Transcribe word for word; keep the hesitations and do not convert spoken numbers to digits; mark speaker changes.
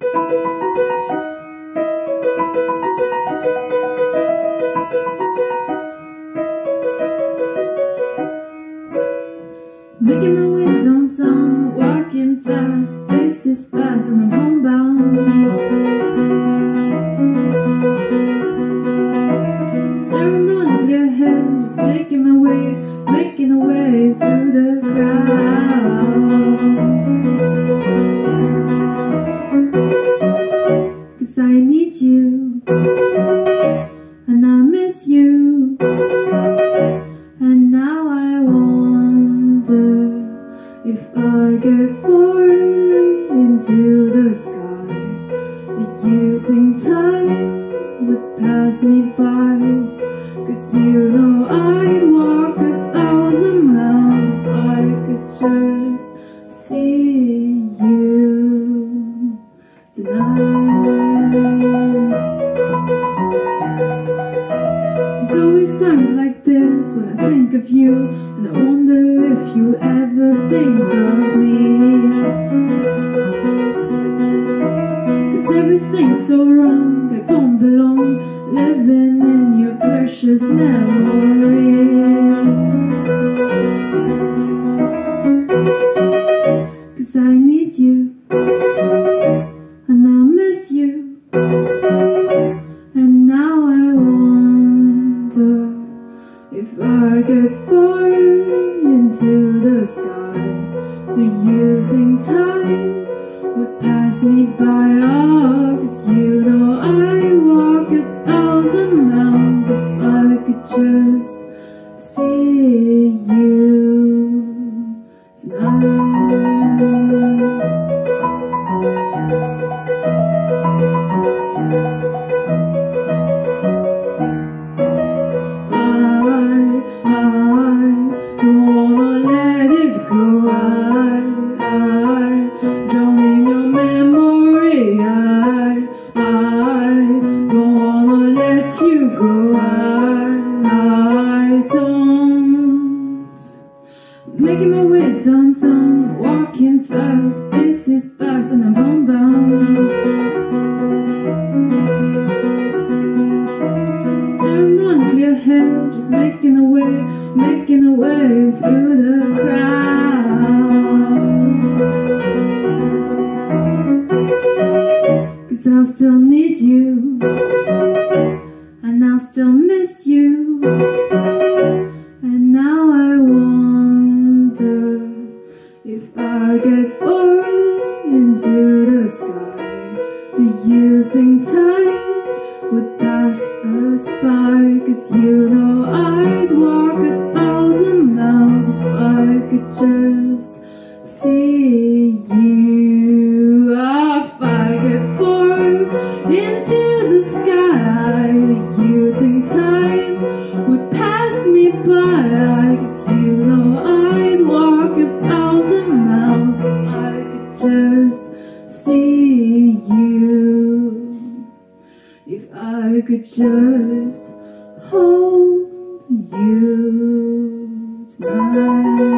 Speaker 1: Making my way downtown, walking fast, faces fast, and I'm homebound. Staring blankly ahead, just making my way, making a way through the crowd. 'Cause I need you, and I miss you, and now I wonder if I get far into the sky. Did you think time would pass me by? 'Cause you know I'd walk a thousand miles if I could just see you tonight. It's always times like this when I think of you, and I wonder if you ever think of me. 'Cause everything's so wrong, I don't belong, living in your precious memory. 'Cause I need you, and I miss you, and now I wonder if I get far into the sky. Do you think time would pass me by? Oh, 'cause you know I'd walk a thousand miles if I could just see you tonight. Making my way downtown, walking fast, faces fast, and I'm homebound. Staring blankly ahead, just making a way, making a way through the crowd. 'Cause I'll still need you, and I'll still miss you, and now I wonder if I get far into the sky. Do you think time would pass us by? 'Cause you know I'd walk a thousand miles if I could just see you. Oh, if I get far into the sky, do you think time would pass me by? 'Cause you know I'd walk a thousand miles if I could just see you. If I could just hold you tonight.